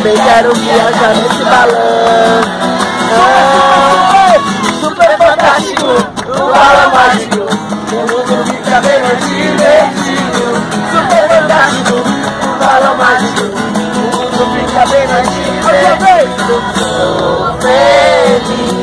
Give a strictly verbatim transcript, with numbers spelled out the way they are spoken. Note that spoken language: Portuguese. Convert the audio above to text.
também quero viajar nesse balão. Ah, super fantástico, o balão mágico, o mundo fica bem mais divertido. Super fantástico, o balão mágico, o mundo fica bem mais divertido. Sou feliz.